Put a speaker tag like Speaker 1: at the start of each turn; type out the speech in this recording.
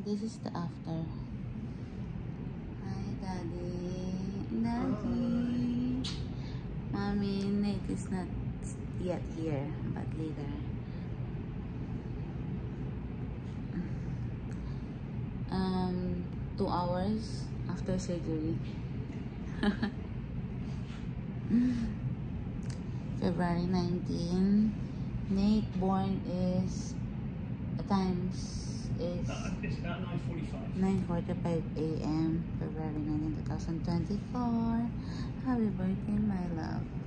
Speaker 1: this is the after. Hi, Daddy. Daddy. Mommy, Nate is not yet here, but later. 2 hours after surgery. February 19. Nate born is
Speaker 2: It's about 9:45.
Speaker 1: 9:45 a.m. February 19, 2024. Happy birthday, my love.